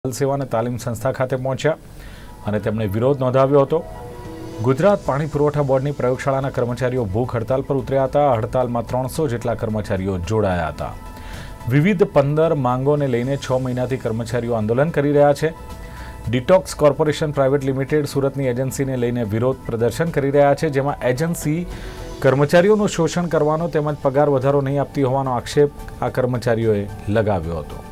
સેવા અને તાલીમ સંસ્થા ખાતે પહોંચ્યા અને તેમણે વિરોધ નોંધાવ્યો હતો। ગુજરાત પાણી પુરવઠા બોર્ડની પ્રયોગશાળાના કર્મચારીઓ ભૂખ હડતાલ પર ઉતર્યા હતા। હડતાલમાં 300 જેટલા કર્મચારીઓ જોડાયા હતા। વિવિધ 15 માંગોને લઈને 6 મહિનાથી કર્મચારીઓ આંદોલન કરી રહ્યા છે। ડિટોક્સ કોર્પોરેશન પ્રાઇવેટ લિમિટેડ સુરતની એજન્સીને લઈને વિરોધ પ્રદર્શન કરી રહ્યા છે, જેમાં એજન્સી કર્મચારીઓનું શોષણ કરવાનો તેમજ પગાર વધારો નહીં આપતી હોવાનો આક્ષેપ આ કર્મચારીઓએ લગાવ્યો હતો।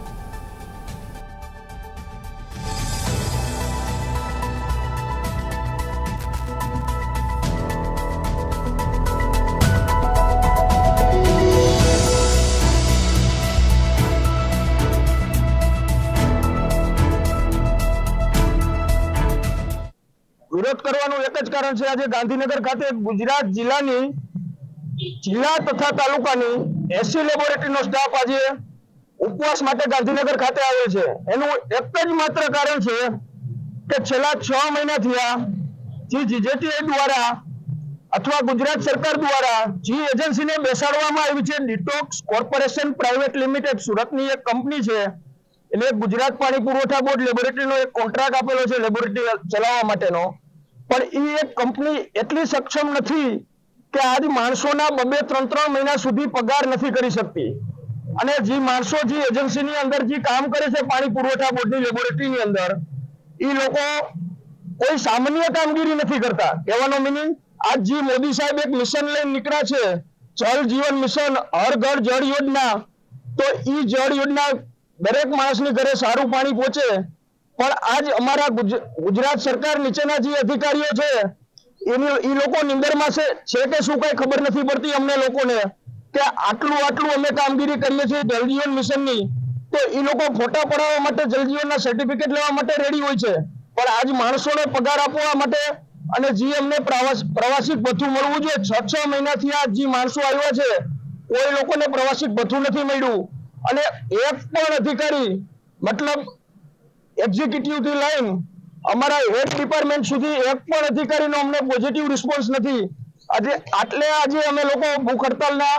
વિરોધ કરવાનું એક જ કારણ છે। આજે ગાંધીનગર ખાતે ગુજરાત જિલ્લાની જિલ્લા તથા તાલુકાની 80 લેબોરેટરીનો સ્ટાફ આજે ઉપવાસ માટે ગાંધીનગર ખાતે આવ્યો છે। એનું એક જ માત્ર કારણ છે કે છેલ્લા 6 મહિનાથી આ જીજેટીઆઈ દ્વારા અથવા ગુજરાત સરકાર દ્વારા જે એજન્સીને બેસાડવામાં આવી છે, ડિટોક્સ કોર્પોરેશન પ્રાઇવેટ લિમિટેડ સુરતની એક કંપની છે, એટલે ગુજરાત પાણી પુરવઠા બોર્ડ લેબોરેટરીનો એક કોન્ટ્રાક્ટ આપેલો છે લેબોરેટરી ચલાવવા માટેનો, પણ એ એક કંપની એટલી સક્ષમ નથી કે આજ માણસોના 2-3 મહિના સુધી પગાર નથી કરી શકતી। અને જે માણસો જે એજન્સીની અંદર જે કામ કરે છે પાણી પુરવઠા બોર્ડની લેબોરેટરીની અંદર, એ લોકો કોઈ સામાન્ય કામગીરી નથી કરતા। કહેવાનો મિનિંગ, આજ જે મોદી સાહેબ એક મિશન લઈને નીકળ્યા છે, જલ જીવન મિશન, હર ઘર જળ યોજના, તો એ જળ યોજના દરેક માણસની ઘરે સારું પાણી પહોંચે, પણ આજ અમારા ગુજરાત સરકાર નીચેના જે અધિકારીઓ છે એ લોકો નિંદરમાં છે કે શું કઈ ખબર નથી પડતી અમને લોકોને કે આટલું અમે કામગીરી કરીએ છીએ જલ જીવન મિશનની, તો એ લોકો ફોટા પડાવવા માટે જલ જીવનના સર્ટિફિકેટ લેવા માટે રેડી હોય છે, પણ આજ માણસોને પગાર આપવા માટે અને જે અમને પ્રવાસિક ભથ્થું મળવું જોઈએ, 6 મહિનાથી આ જે માણસો આવ્યા છે કોઈ લોકોને પ્રવાસિક ભથ્થું નથી મળ્યું। અને એક પણ અધિકારી, મતલબ એક્ઝિક્યુટિવ થી લઈને અમારા હેડ ડિપાર્ટમેન્ટ સુધી એક પણ અધિકારીનો અમને પોઝિટિવ રિસ્પોન્સ નથી। આજે અમે લોકો ભૂખ હડતાલના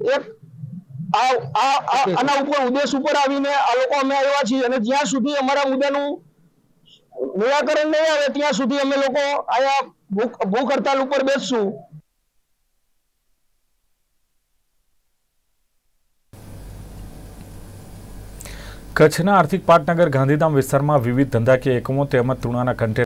આના ઉપર ઉદ્દેશ ઉપર આવીને આ લોકો અમે આવ્યા છીએ, અને જ્યાં સુધી અમારા મુદ્દાનું નિરાકરણ નહીં આવે ત્યાં સુધી અમે લોકો આયા ભૂખ હડતાલ ઉપર બેસશું। કચ્છના આર્થિક પાટનગર ગાંધીધામ વિસ્તારમાં વિવિધ ધંધાકીય એકમો તેમજ તૃણાના કન્ટેનર